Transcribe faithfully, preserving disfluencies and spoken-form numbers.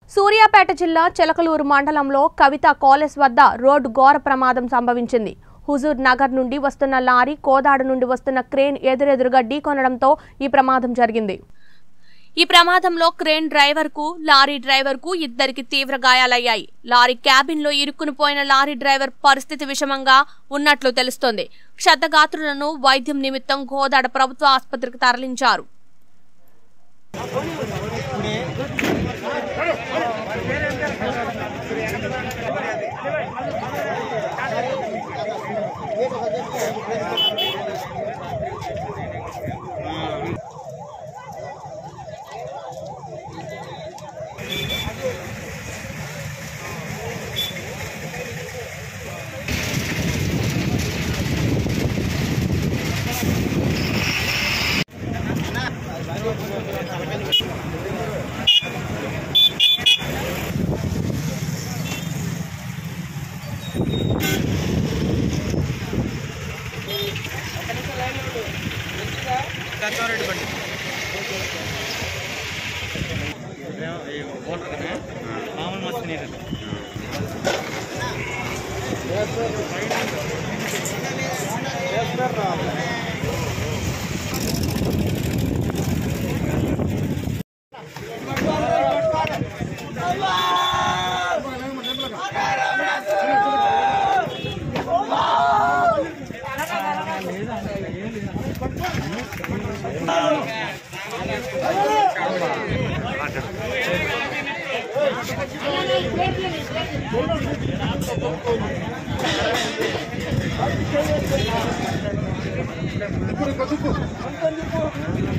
సూర్యాపేట జిల్లా చిలకలూరు మండలంలో కవిత కాలేజ్ వద్ద రోడ్డు ఘోర ప్రమాదం సంభవించింది. హుజూర్ నగర్ నుండి వస్తున్న లారీ కోదాడ నుండి వస్తున్న క్రేన్ ఎదురెదురుగా ఢీకొనడంతో ఈ ప్రమాదం జరిగింది. ఈ ప్రమాదంలో క్రేన్ డ్రైవర్ కు లారీ డ్రైవర్ కు ఇద్దరికి తీవ్ర గాయాలయ్యాయి. లారీ క్యాబిన్ లో ఇరుక్కునిపోయిన లారీ డ్రైవర్ పరిస్థితి విషమంగా ఉన్నట్లు తెలుస్తోంది. క్షతగాత్రులను వైద్యం నిమిత్తం కోదాడ ప్రభుత్వ ఆసుపత్రికి తరలించారు. ఇప్పుడు